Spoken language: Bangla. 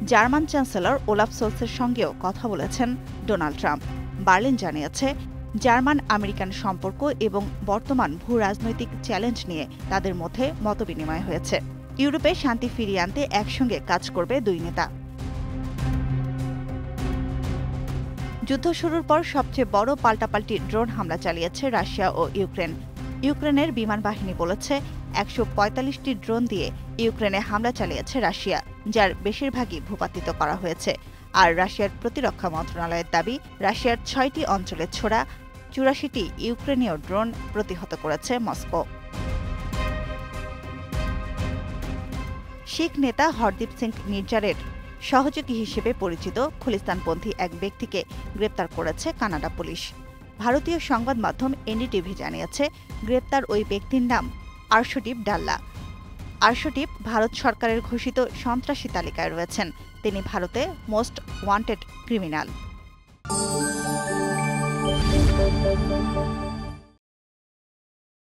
জার্মান চ্যান্সেলর ওলাফ সোলসের সঙ্গেও কথা বলেছেন ডোনাল্ড ট্রাম্প। বার্লিন জানিয়েছে, জার্মান আমেরিকান সম্পর্ক এবং বর্তমান ভূ-রাজনৈতিক চ্যালেঞ্জ নিয়ে তাদের মধ্যে মতবিনিময় হয়েছে। ইউরোপে শান্তি ফিরিয়ে আনতে একসঙ্গে কাজ করবে দুই নেতা। যুদ্ধ শুরুর পর সবচেয়ে বড় পাল্টাপাল্টি ড্রোন হামলা চালিয়েছে রাশিয়া ও ইউক্রেন। ইউক্রেনের বিমান বাহিনী বলেছে ১৪৫টি ড্রোন দিয়ে ইউক্রেনে হামলা চালিয়েছে রাশিয়া, যার বেশিরভাগই ভূপাতিত করা হয়েছে। আর রাশিয়ার প্রতিরক্ষা মন্ত্রণালয়ের দাবি, রাশিয়ার ৬টি অঞ্চলে ছোড়া ৮৪টি ইউক্রেনীয় ড্রোন প্রতিহত করেছে মস্কো। শিখ নেতা হরদীপ সিং নির্জারের সহযোগী হিসেবে পরিচিত খলিস্তানপন্থী এক ব্যক্তিকে গ্রেপ্তার করেছে কানাডা পুলিশ। ভারতীয় সংবাদ মাধ্যম এনডিটিভি জানিয়েছে, গ্রেপ্তার ওই ব্যক্তির নাম আরশদীপ ডাল্লা। আরশদীপ ভারত সরকারের ঘোষিত সন্ত্রাসী তালিকায় রয়েছেন। তিনি ভারতে মোস্ট ওয়ান্টেড ক্রিমিনাল।